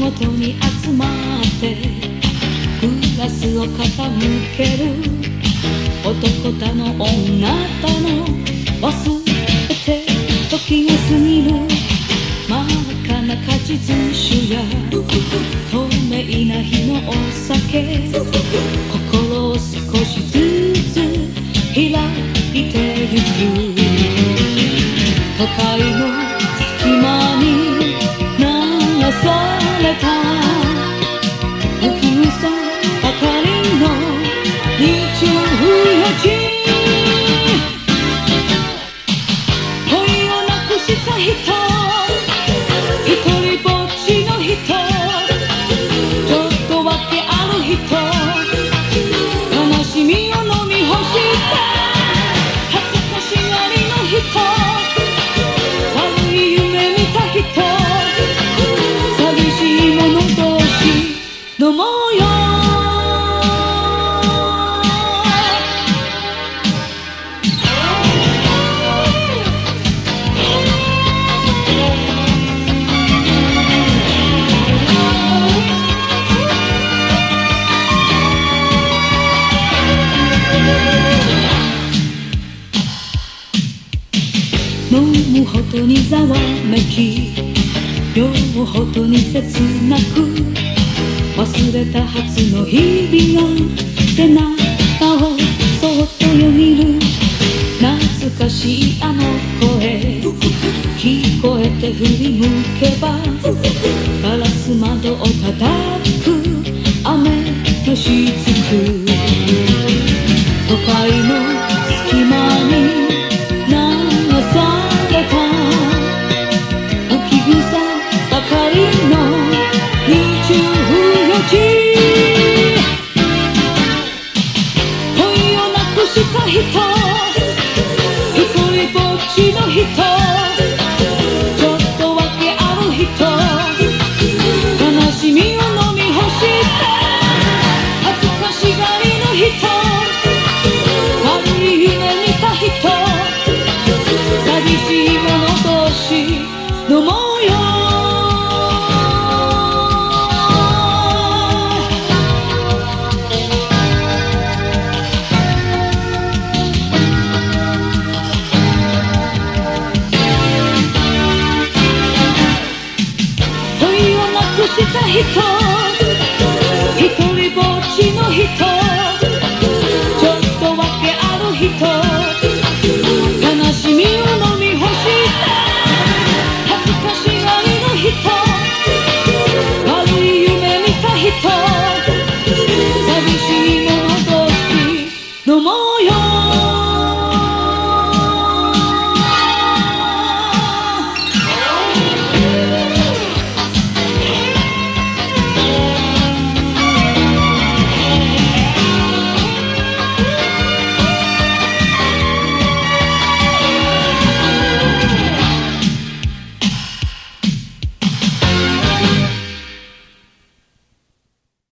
元に集まってグラスを傾ける男だの女だの忘れて時が過ぎる真っ赤な果実酒や透明な日のお酒心を少しずつ開いてゆく都会の隙間に流された浮き草ばかりの24時恋をなくした人一人ぼっちの人ちょっとわけある人悲しみを飲み干した恥ずかしがりの人悪い夢見た人寂しい者同士飲もうよ飲むほどにざわめき酔うほどに切なく忘れたはずの日々が背中をそっとよぎる懐かしいあの声聞こえて振り向けばガラス窓を叩く雨のしずく都会の隙間に流された浮き草ばかりの24時恋をなくした人一人ぼっちの人ちょっとわけある人悲しみを飲み干した恥ずかしがりの人悪い夢見た人寂しい者同士飲もうよ恋をなくした人一人ぼっちの人ちょっとわけある人悲しみを飲み干した恥ずかしがりの人悪い夢見た人寂しい